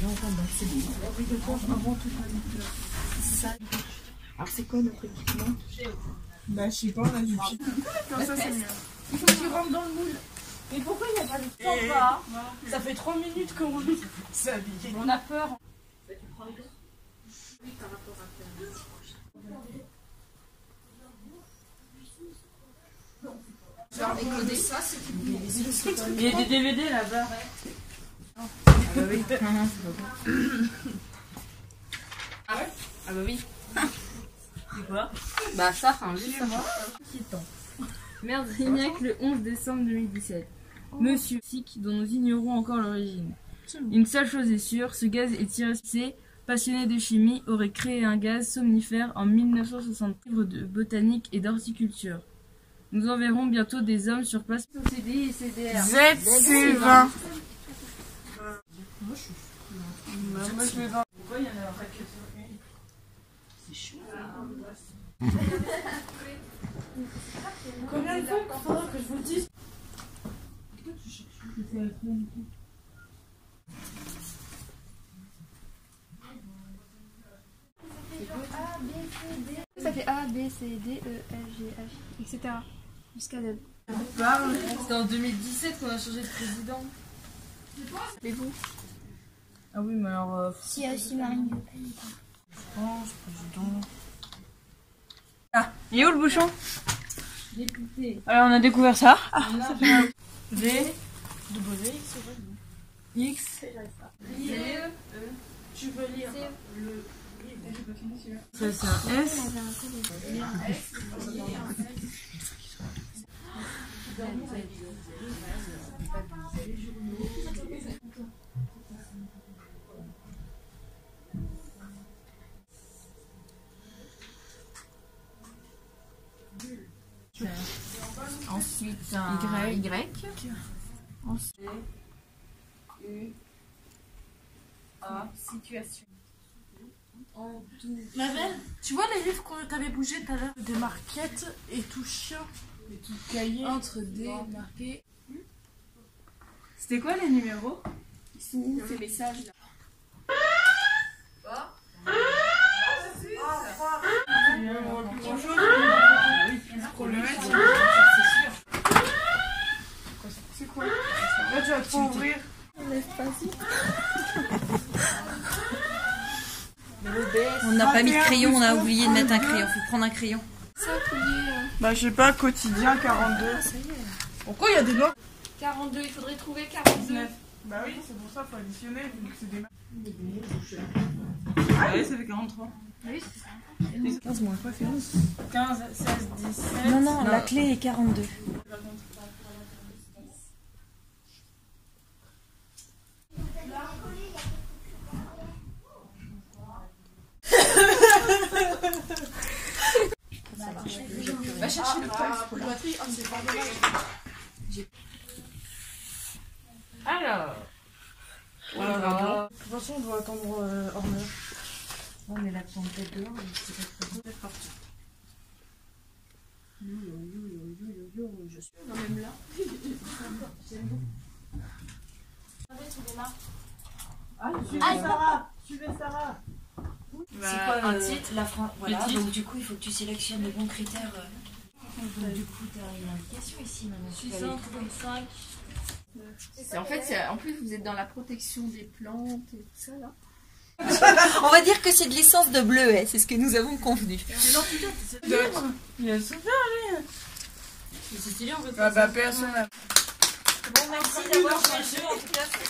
C'est obligatoire avant toute ça. Alors c'est quoi notre équipement? Bah je sais pas, on a du pied. Comme ça c'est mieux. Il faut que tu rentres dans le moule. Mais pourquoi il n'y a pas de temps pas? Ça fait 3 minutes qu'on s'habille. On a peur. Tu prends le dos? Oui, par rapport à ta... Il y a des DVD là-bas. Ah bah oui. Ah ouais? Ah bah oui. C'est quoi? Bah ça, enfin juste ça. Inquiétant. Merdrignac le 11 décembre 2017. Monsieur Sick, dont nous ignorons encore l'origine. Une seule chose est sûre, ce gaz est irrésistible. Passionné de chimie, aurait créé un gaz somnifère en 1960. Livre de botanique et d'horticulture. Nous enverrons bientôt des hommes sur place. CDI et CDR. ZC20. Moi je vais voir. Pourquoi il y en a pas que ça? C'est chaud. Combien de fois il faudra que je vous dise? Pourquoi tu cherches? Ça fait A, B, C, D, E, F, G, H, etc. Jusqu'à Z. C'était en 2017 qu'on a changé de président. Mais vous? Ah oui, mais alors... Si, il y a aussi Marine Le Pen. France, président. Ah, il est où le bouchon? Député. Alors on a découvert ça. Ah, ça fait mal. V, W, X, tu veux lire le... ça c'est un S. Ensuite un Y. Ensuite U A situation. En tout. Ma belle, tu vois les livres qu'on t'avait bougé tout à l'heure? Des marquettes et tout chien. Et tout cahier. Entre D marqué. C'était quoi les numéros? Ils sont où ces messages là? C'est quoi? Là tu vas trop ouvrir. On n'a pas mis de crayon, on a oublié de mettre un crayon. Faut prendre un crayon. Bah je sais pas, quotidien 42. Ça y est. Pourquoi il y a des noms? 42, il faudrait trouver 42. Bah oui, c'est pour ça qu'il faut additionner vu que c'est des maths. Ah oui, ça fait 43. Oui, 15 moins quoi, fait 11. 15, 16, 17... Non, non, la clé est 42. Va chercher le pack pour la batterie. Oh, c'est pas dommage. Alors... De toute façon, on doit attendre Horner. On est là pour peut-être dehors, c'est pas très C'est parti. Je suis même là. Suivez Sarah. C'est quoi un titre? La France. Voilà, titre. donc du coup, il faut que tu sélectionnes les bons critères. Donc, du coup, tu as une indication ici maintenant. 635. En fait, en plus, vous êtes dans la protection des plantes et tout ça là. On va dire que c'est de l'essence de bleuet, c'est ce que nous avons convenu. C'est l'antidote. Il a souffert lui. C'est stylé en fait. Ah bah personne n'a... Bon, merci d'avoir joué. En tout cas,